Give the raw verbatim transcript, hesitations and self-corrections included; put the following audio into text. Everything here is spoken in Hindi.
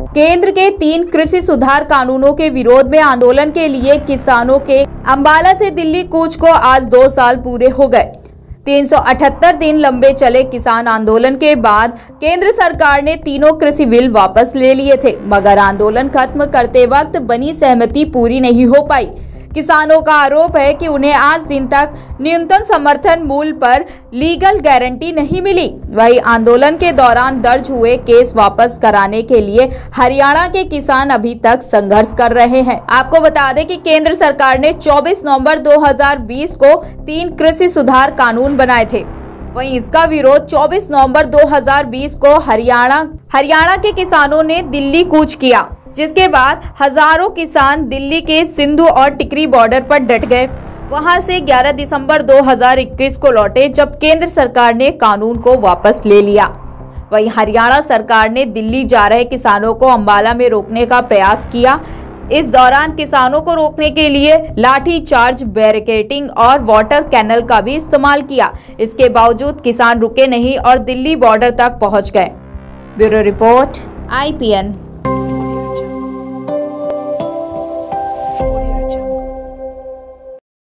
केंद्र के तीन कृषि सुधार कानूनों के विरोध में आंदोलन के लिए किसानों के अंबाला से दिल्ली कूच को आज दो साल पूरे हो गए। तीन सौ अठहत्तर दिन लंबे चले किसान आंदोलन के बाद केंद्र सरकार ने तीनों कृषि बिल वापस ले लिए थे, मगर आंदोलन खत्म करते वक्त बनी सहमति पूरी नहीं हो पाई। किसानों का आरोप है कि उन्हें आज दिन तक न्यूनतम समर्थन मूल्य पर लीगल गारंटी नहीं मिली। वही आंदोलन के दौरान दर्ज हुए केस वापस कराने के लिए हरियाणा के किसान अभी तक संघर्ष कर रहे हैं। आपको बता दें कि केंद्र सरकार ने चौबीस नवंबर दो हज़ार बीस को तीन कृषि सुधार कानून बनाए थे। वहीं इसका विरोध चौबीस नवंबर दो हज़ार बीस को हरियाणा हरियाणा के किसानों ने दिल्ली कूच किया, जिसके बाद हजारों किसान दिल्ली के सिंधु और टिकरी बॉर्डर पर डट गए। वहां से ग्यारह दिसंबर दो हज़ार इक्कीस को लौटे, जब केंद्र सरकार ने कानून को वापस ले लिया। वहीं हरियाणा सरकार ने दिल्ली जा रहे किसानों को अंबाला में रोकने का प्रयास किया। इस दौरान किसानों को रोकने के लिए लाठी चार्ज, बैरिकेडिंग और वाटर कैनल का भी इस्तेमाल किया। इसके बावजूद किसान रुके नहीं और दिल्ली बॉर्डर तक पहुंच गए। Bureau report, I P N.